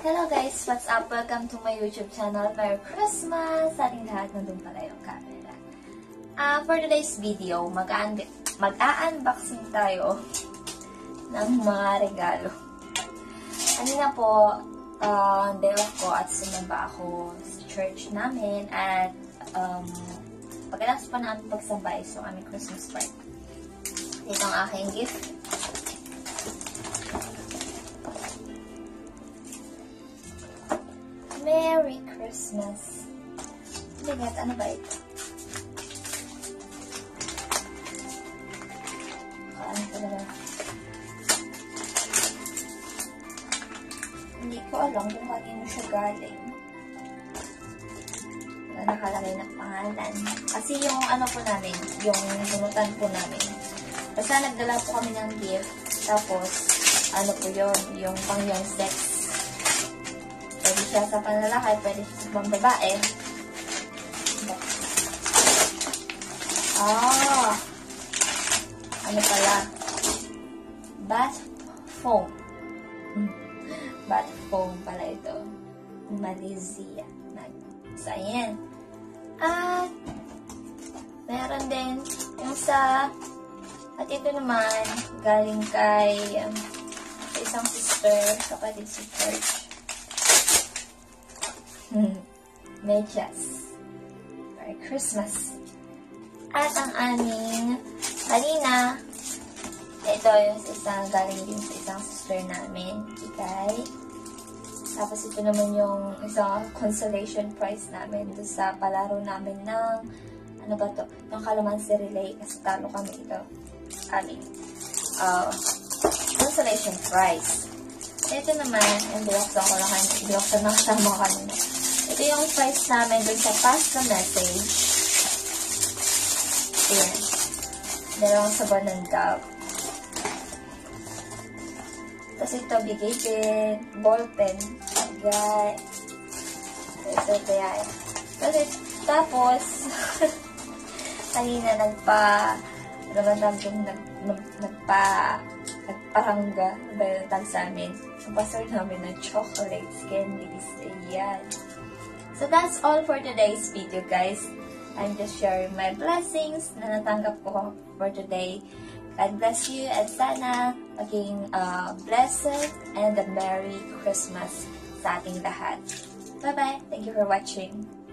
Hello guys! What's up? Welcome to my YouTube channel. Merry Christmas! Sa ating lahat, nandun pala yung camera. For today's video, mag-a-unboxing tayo ng mga regalo. Kanina po, day off ko at sumamba ako sa church namin at pagkatapos pa namin pagsabay, so aming Christmas party. Ito ang aking gift. Merry Christmas. Bigat, ano ba ito? Ano talaga? Hindi ko alam kung kanino siya galing. Nakalagay na pangalan. Kasi yung ano po namin, yung bunutan po namin. Basta nagdala po kami ng gift. Tapos, ano po yun, yung pang young sex. Pwede siya sa panlalaki, pwede siya sa pambabae. Ano pala? Bath foam. Bath foam pala ito. Malaysia. So, ayan. At, meron din yung sa, at ito naman, galing kay isang sister, kapatid sa church. Medyas. Merry Christmas. At ang aming kanina, ito yung isang galing din sa isang sister namin, Kikay. Tapos ito naman yung isang consolation prize namin doon sa palaro namin ng, ano ba to? Yung Calamansi Relay, kasi talo kami ito. Aming consolation prize. Ito naman, yung binuksan ng kasama kanina. Ito yung price namin dun sa pasta message. Ayan. Dalawang sabon ng Dove. Tapos ito, bigay din. Ballpen. Bigay. Ito, kaya. Tapos, kanina nagparangga ba yung tag sa amin. Ang pastor namin ng chocolates, candies. Ayan. So that's all for today's video, guys. I'm just sharing my blessings na natanggap ko for today. God bless you at sana maging blessed and a Merry Christmas sa ating lahat. Bye-bye. Thank you for watching.